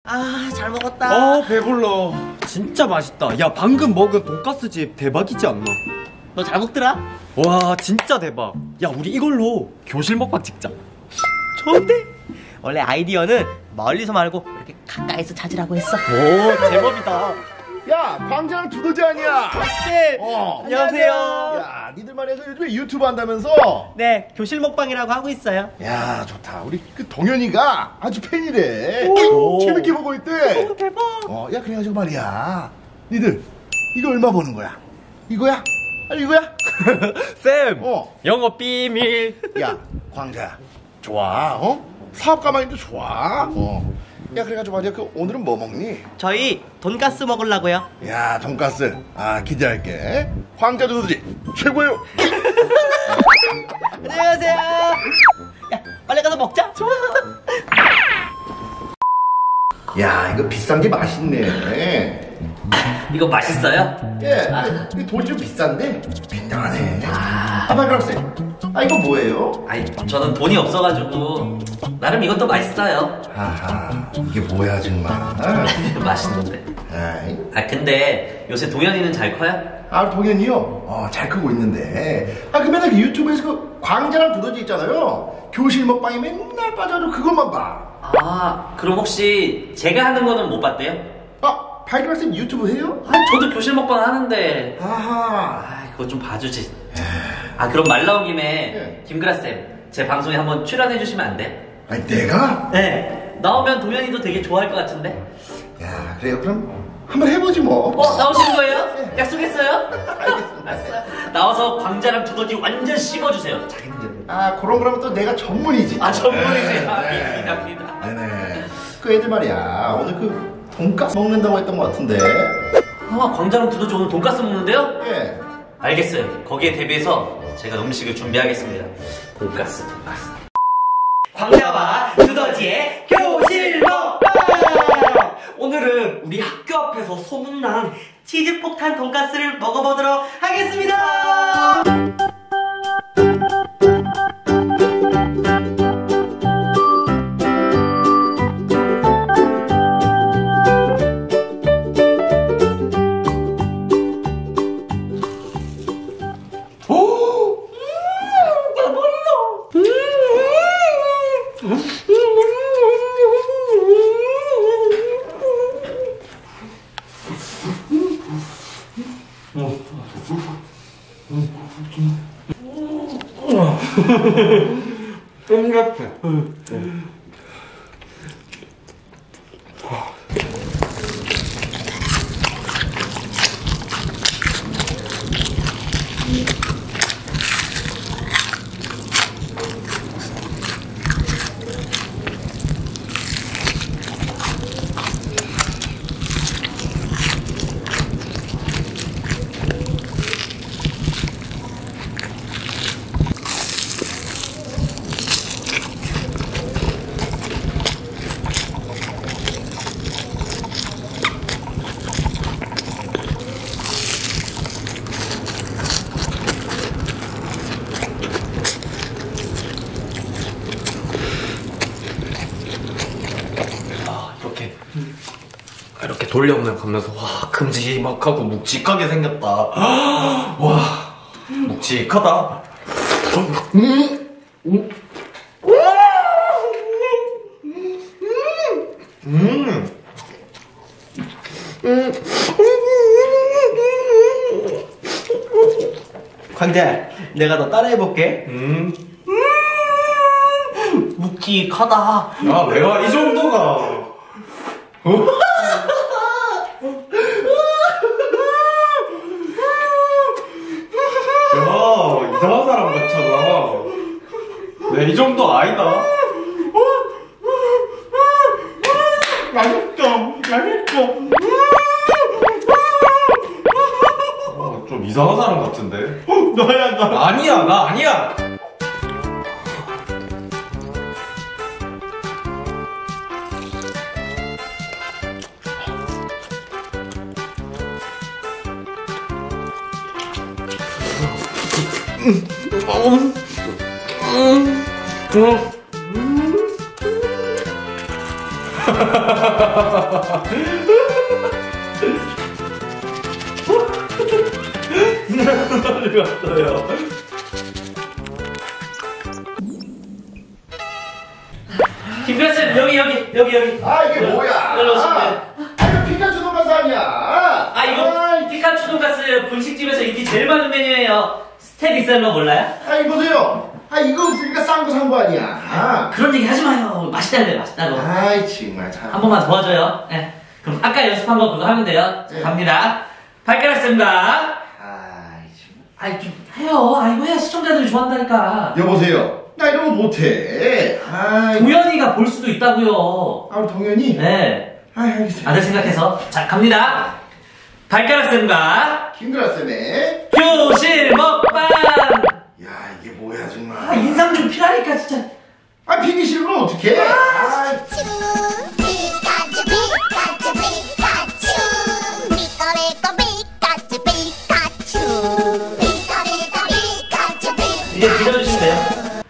아, 잘 먹었다. 배불러. 진짜 맛있다. 야, 방금 먹은 돈가스 집 대박이지 않나? 너 잘 먹더라? 와, 진짜 대박. 야, 우리 이걸로 교실 먹방 찍자. 좋은데? 원래 아이디어는 멀리서 말고 이렇게 가까이서 찾으라고 했어. 오, 제법이다. 야, 광장 두더지 아니야? 네. 안녕하세요. 야, 니들만 해서 요즘에 유튜브 한다면서? 네, 교실 먹방이라고 하고 있어요. 야, 좋다. 우리 그 동현이가 아주 팬이래. 오. 재밌게 보고 있대. 오, 대박. 야, 그래가지고 말이야. 니들 이거 얼마 버는 거야? 이거야? 아니 이거야? 쌤, 영어 비밀. 야, 광자야. 좋아. 사업 가만히도 좋아. 야, 그래가지고 말이야. 오늘은 뭐 먹니? 저희 돈가스 먹으려고요. 야, 돈가스. 기대할게. 광자 두더지 최고예요. 안녕하세요. 야, 빨리 가서 먹자. 좋아. 야, 이거 비싼 게 맛있네. 이거 맛있어요? 예, 근데 돈이 좀 비싼데 굉장하네. 박그락쌤, 이거 뭐예요? 아니, 저는 돈이 없어가지고 나름 이것도 맛있어요. 아하, 이게 뭐야 정말. 맛있는데. 아이. 근데 요새 동현이는 잘 커요? 동현이요? 잘 크고 있는데. 그 맨날 그 유튜브에서 그 광자랑 두더지 있잖아요. 교실 먹방에 맨날 빠져도 그것만 봐. 그럼 혹시 제가 하는 거는 못 봤대요? 박그락쌤 유튜브 해요? 저도 교실 먹방 하는데. 아하. 그거 좀 봐주지. 그럼 말 나온 김에 네. 김그라쌤 제 방송에 한번 출연해 주시면 안 돼? 아니 내가? 네. 나오면 동현이도 되게 좋아할 것 같은데. 야, 그래요. 그럼 한번 해보지 뭐. 나오시는 거예요? 약속했어요? 알겠습니다. 나와서 광자랑 두더지 완전 씹어주세요. 자기 문제로. 그럼 그러면 또 내가 전문이지. 전문이지. 미안합니다. 네네. 그 애들 말이야. 오늘 그 돈가스 먹는다고 했던 것 같은데. 광자랑 두더지 오늘 돈가스 먹는데요? 예. 알겠어요. 거기에 대비해서 제가 음식을 준비하겠습니다. 돈가스. 광자와 두더지의 교실 먹방. 오늘은 우리 학교 앞에서 소문난 치즈폭탄 돈가스를 먹어보도록 하겠습니다. 좀 같아. 이렇게 돌려보내가면서 와, 큼직하고 묵직하게 생겼다. 와, 묵직하다. 광자, 내가 너 따라해볼게. 묵직하다. 야, 내가 이 정도가. 야, 이상한 사람 같잖아. 내 이 정도 아니다. 맛있어. 좀 이상한 사람 같은데. 너야, 너. 아니야, 나 아니야. 왔어요. 김별쌤 여기. 아 이게 뭐야? 일로 오시면 이거 피카츄 돈가스 아니야? 이거 피카츄 돈가스 분식집에서 인기 제일 많은 메뉴예요. 스텝 비싼 거 몰라요? 보세요. 이거 없으니까 싼 거 산 거 아니야? 그런 얘기 하지 마요. 맛있다고요, 맛있다고. 정말 참. 한 번만 도와줘요. 네. 그럼 아까 연습한 거 그거 하면 돼요. 자, 네. 갑니다. 발가락 생각. 정말. 좀 해요. 이거 해야 시청자들이 좋아한다니까. 여보세요. 나 이런 거 못해. 동현이가 볼 수도 있다고요. 동현이? 네. 알겠어요. 아들 생각해서. 자, 갑니다. 발가락 생각. 김그라쌤의 교실 먹방. 이게 뭐야 정말. 인상 좀 필요하니까 진짜. 피기 싫으면 어떡해? 피카츄 피카츄 미꺼레꺼 피카츄 피카츄 이제 드셔주시면 돼요.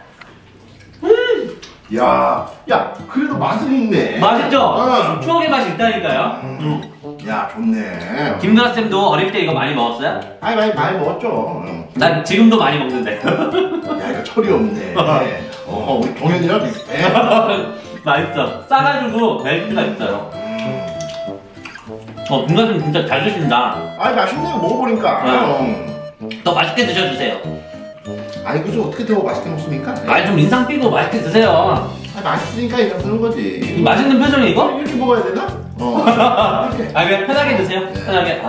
야, 그래도 맛은 있네. 맛있죠? 추억의 맛이 있다니까요. 야, 좋네. 김도라쌤도 어릴 때 이거 많이 먹었어요? 많이 먹었죠. 난 지금도 많이 먹는데. 야, 이거 철이 없네. 우리 동현이랑 비슷해. 맛있어. 싸가지고 멜트가 있어요. 김도라쌤 진짜 잘 드신다. 맛있네. 먹어보니까. 더 맛있게 드셔주세요. 이거 좀 어떻게 데워 맛있게 먹습니까? 좀 인상 삐고 맛있게 드세요. 맛있으니까 이렇게 쓰는 거지. 맛있는 표정이 이거? 이렇게 먹어야 되나? 이렇게. 그냥 편하게 드세요. 편하게.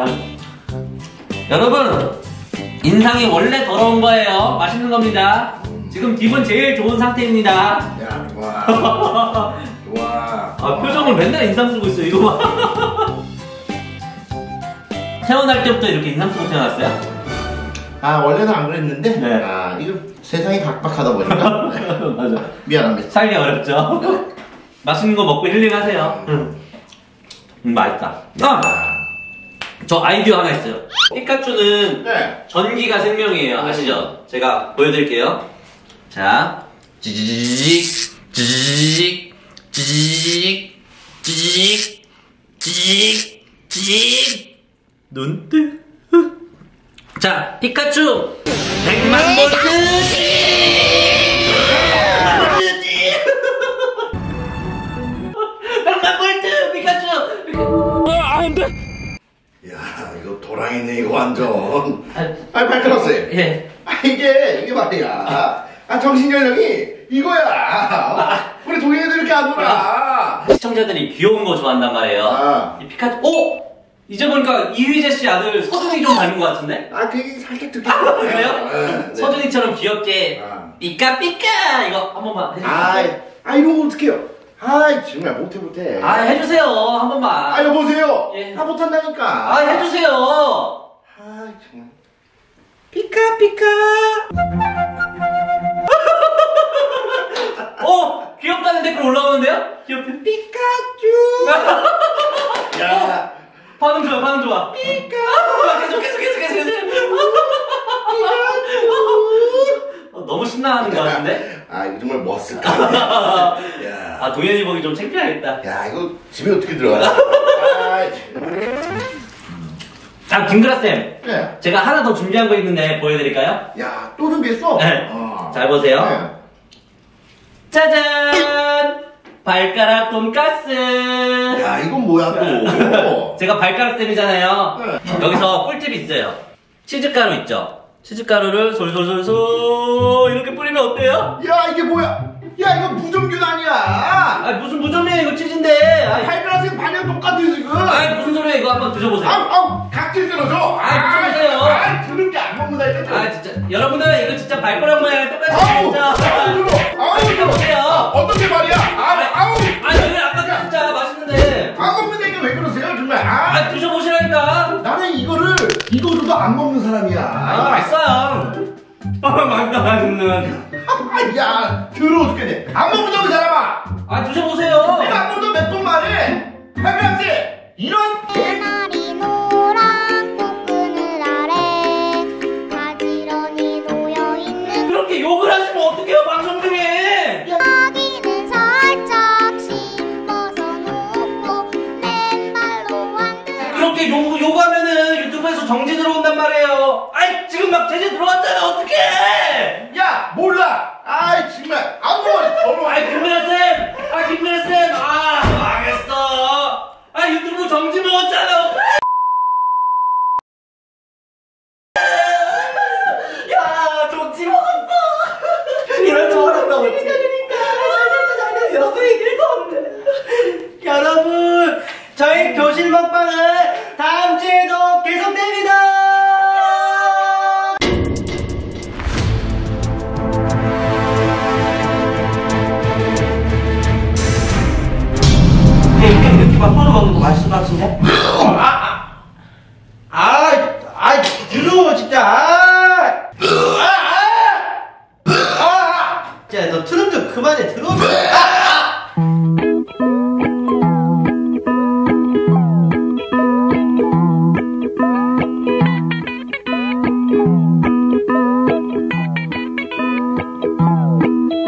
여러분, 인상이 원래 더러운 거예요. 맛있는 겁니다. 지금 기분 제일 좋은 상태입니다. 야, 좋아. 좋아. 표정을 맨날 인상 쓰고 있어, 이거 봐. 태어날 때부터 이렇게 인상 쓰고 태어났어요? 원래는 안 그랬는데. 네. 이거 세상이 각박하다 보니까. 맞아. 미안합니다. 살기 어렵죠? 맛있는 거 먹고 힐링하세요. 맛있다. 저 아이디어 하나 있어요. 피카츄는 네. 전기가 생명이에요. 아시죠? 제가 보여드릴게요. 자, 찌직, 찌직, 찌직, 찌직, 찌직, 찌직, 눈뜨. 자, 피카츄 100만 볼트. 100만 볼트 피카츄. 야, 이거 도랑이네, 이거 완전. 발가락쌤. 예. 이게 말이야. 정신연령이 이거야. 우리 동현이도 이렇게 안 놀아. 시청자들이 귀여운 거 좋아한단 말이에요. 이 피카츄. 이제 보니까 이휘재 씨 아들 서준이 좀 닮은 것 같은데? 그 얘기 살짝 듣기. 그래요? 네. 서준이처럼 귀엽게 삐까삐까 이거 한 번만 해주세요. 이런 거 어떡해요? 정말 못해. 해주세요 한 번만. 여보세요. 예. 못한다니까. 해주세요. 정말. 피카피카. 귀엽다는 댓글 올라오는데요? 귀엽대. 피카츄. 야. 반응 좋아. 피카. 계속. 너무 신나하는 것 같은데? 이거 정말 멋있을까? 야. 동현이 보기 좀 창피하겠다. 야, 이거 집에 어떻게 들어가냐? 김그라쌤. 네. 제가 하나 더 준비한 거 있는데 보여드릴까요? 야, 또 준비했어? 네. 잘 보세요. 네. 짜잔! 발가락 돈가스! 야, 이건 뭐야, 또? 제가 발가락쌤이잖아요. 네. 여기서 꿀팁이 있어요. 치즈가루 있죠? 치즈가루를 솔솔솔솔 이렇게 뿌리면 어때요? 야, 이게 뭐야? 야, 이거 무좀균 아니야? 무슨 무좀이에요? 이거 치즈인데! 발가락쌤 반영 똑같아, 지금. 무슨 소리야? 이거 한번 드셔보세요. 각질 들어줘. 드셔보세요. 들은 게 안 먹는다니까. 진짜. 여러분들, 이거 진짜 발가락 모양이 똑같이 생겼죠? 드셔보세요. 어떻게 말이야? 왜 아까 진짜 맛있는데. 안 먹는다니까 왜 그러세요, 정말? 드셔보시라니까. 나는 이거 줘도 안 먹는 사람이야. 맛있어요. 맛있는. 야, 더러워 죽겠네. 안 먹는다고, 이 사람아. 드셔보세요. 내가 안 먹는다고 몇 번 말해. 발가락쌤, 이런 나리 노랑 꽃그늘 아래 가지런히 놓여있는 그렇게 욕을 하시면 어떡해요, 방송 중에. 여기는 살짝 씹어서 놓고 맨발 그렇게 요구하면은 유튜브에서 정지 들어온단 말이에요. 아이, 지금 막 제재 들어왔잖아. 어떡해! 야, 몰라. 아이, 정말. 아무거나 더러워. 아이, 김민아쌤! 김민아쌤! 망했어! 유튜브 정지 먹었잖아. 야, 정지 먹었어. 이럴 줄 알았나 보지. 그러니까 녀석이 길도 없네. 여러분, 저희 교실 먹방은 다음 주에도 계속됩니다. 이렇게 봐, 서로